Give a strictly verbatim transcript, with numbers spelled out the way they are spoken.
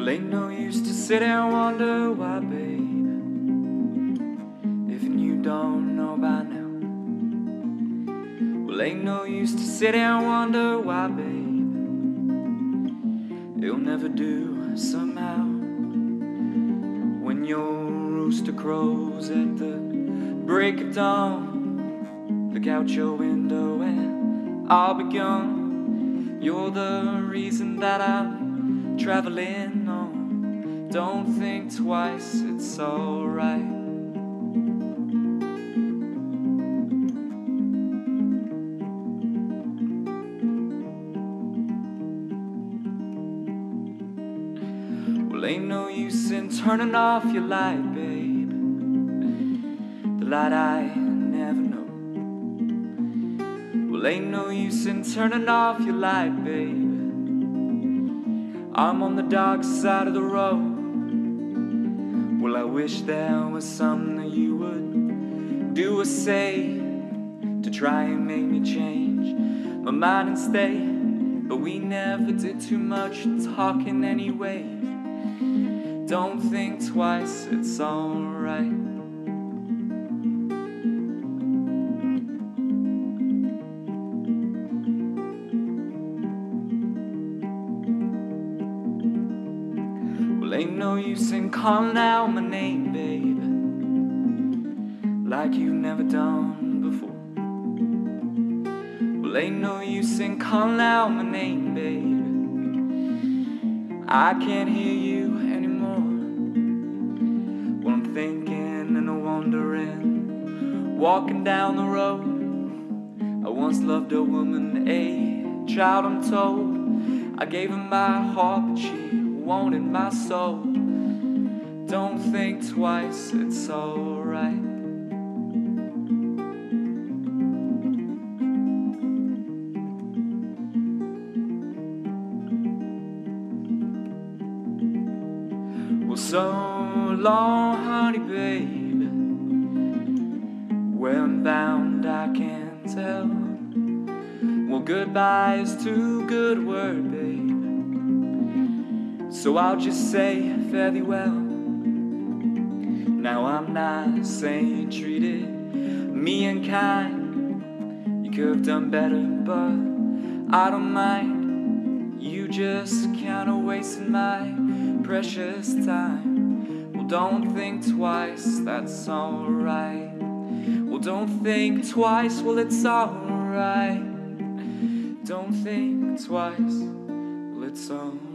Well, ain't no use to sit and wonder why, babe, if you don't know by now. Well, ain't no use to sit and wonder why, babe, it'll never do somehow. When your rooster crows at the break of dawn, look out your window and I'll be gone. You're the reason that I'm traveling on. Don't think twice, it's alright. Well, ain't no use in turning off your light, babe, the light I never know. Well, ain't no use in turning off your light, babe, I'm on the dark side of the road. Well, I wish there was something that you would do or say to try and make me change my mind and stay, but we never did too much talking anyway. Don't think twice, it's alright. Well, ain't no use in calling out my name, babe, like you've never done before. Well, ain't no use in calling out my name, babe, I can't hear you anymore. Well, I'm thinking and I'm wondering, walking down the road. I once loved a woman, a child I'm told. I gave her my heart, but she wanted my soul. Don't think twice, it's alright. Well, so long, honey, babe, where I'm bound I can't tell. Well, goodbye is too good a word, babe, so I'll just say fare thee well. Now I'm not saying you treated me unkind, you could have done better, but I don't mind. You just kinda wasted my precious time. Well, don't think twice, that's alright. Well, don't think twice, well, it's alright. Don't think twice, well, it's alright.